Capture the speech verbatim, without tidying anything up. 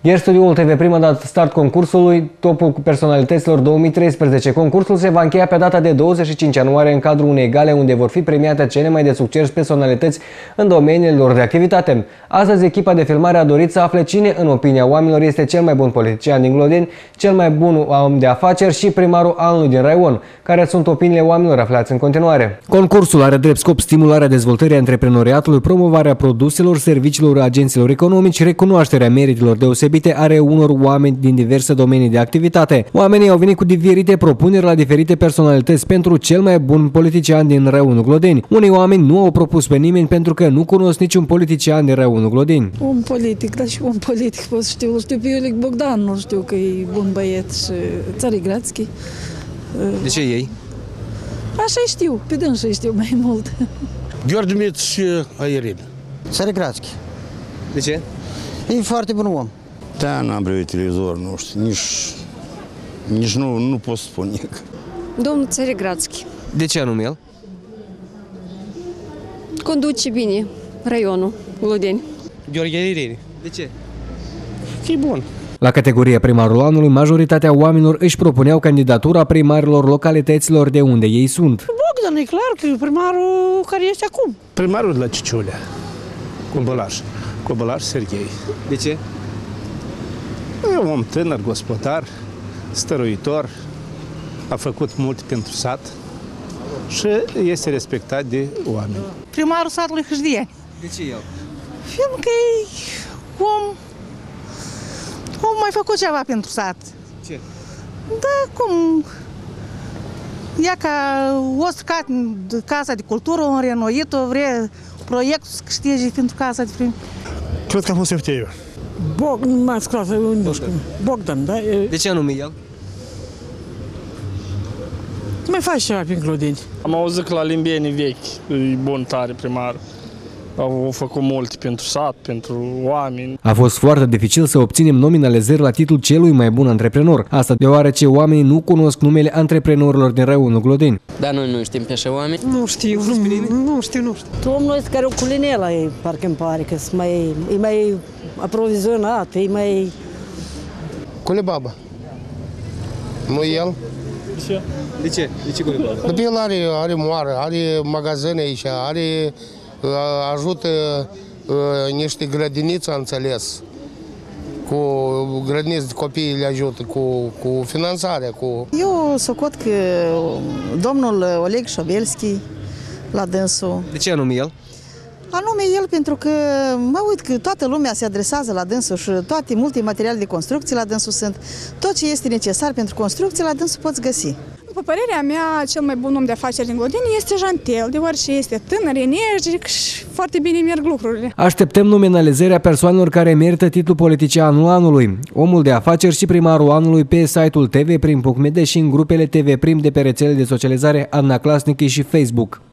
Ieri studioul T V Prim a dat start concursului Topul Personalităților două mii treisprezece. Concursul se va încheia pe data de douăzeci și cinci ianuarie în cadrul unei gale unde vor fi premiate cele mai de succes personalități în domeniile lor de activitate. Astăzi, echipa de filmare a dorit să afle cine, în opinia oamenilor, este cel mai bun politician din Glodeni, cel mai bun om de afaceri și primarul anului din raion, care sunt opiniile oamenilor aflați în continuare. Concursul are drept scop stimularea dezvoltării antreprenoriatului, promovarea produselor, serviciilor, agenților economici, recunoașterea meritelor deosebite are unor oameni din diverse domenii de activitate. Oamenii au venit cu diferite propuneri la diferite personalități pentru cel mai bun politician din raionul Glodeni. Unii oameni nu au propus pe nimeni pentru că nu cunosc niciun politician din raionul Glodeni. Un politic, dar și un politic pot știu, știu pe Iulic Bogdan, nu știu că e bun băiet și Țarigrațchi. De ce ei? Așa știu, pe dânsa știu mai mult. Gheorghe Miț și Airin. Țarigrațchi. De ce? E foarte bun om. Da, n-am privit televizor, nu știu, nici, nici nu, nu pot spune. Domnul Țarigrațchi. De ce anume el? Conduce bine raionul Glodeni. Gheorghe Airin. De ce? E bun. La categoria primarul anului, majoritatea oamenilor își propuneau candidatura primarilor localităților de unde ei sunt. Bogdan, e clar că e primarul care este acum. Primarul de la Ciciulea, Cobălaș, Cobălaș Serghei. De ce? E un om tânăr, gospodar, stăruitor, a făcut mult pentru sat și este respectat de oameni. Primarul satului Hâșdieni. De ce el? Fiindcă că e om, om mai făcut ceva pentru sat. Ce? Da, cum... Ea ca o stricat Casa de Cultură, o renoit-o, vrea proiectul să câștige pentru Casa de Prim. Cred că a fost Efteiu. Bog, nu m-a scris, nu știu, Bogdan, da? De ce anume el? Mai faci ceva prin Glodeni. Am auzit că la Limbieni vechi e bun tare primar. Au făcut multe pentru sat, pentru oameni. A fost foarte dificil să obținem nominalizări la titlul celui mai bun antreprenor. Asta deoarece oamenii nu cunosc numele antreprenorilor din raionul Glodeni. Dar noi nu știm pe așa oameni. Nu știu, nu, nu știu, nu știu. Domnul ăsta care o culinela e, parcă îmi pare că mai, e mai aprovizionat, e mai... Culebaba. Nu el? De ce? De ce? De ce Culebaba? După el are, are moară, are magazine aici, are... ajută uh, niște grădiniți, am înțeles, cu grădiniți de copii le ajută, cu, cu finanțarea. Cu... Eu socot că domnul Oleg Șobelski la dânsul. De ce anume el? Anume el pentru că mă uit că toată lumea se adresează la dânsul și toate multe materiale de construcție la dânsul sunt. Tot ce este necesar pentru construcție la dânsul poți găsi. După părerea mea, cel mai bun om de afaceri din Glodeni este Jantel, deoarece este tânăr, energic și foarte bine merg lucrurile. Așteptăm nominalizarea persoanelor care merită titlul politicianul anului, omul de afaceri și primarul anului pe site-ul tvprim punct m d și în grupele T V Prim de pe rețele de socializare Anna Clasnic și Facebook.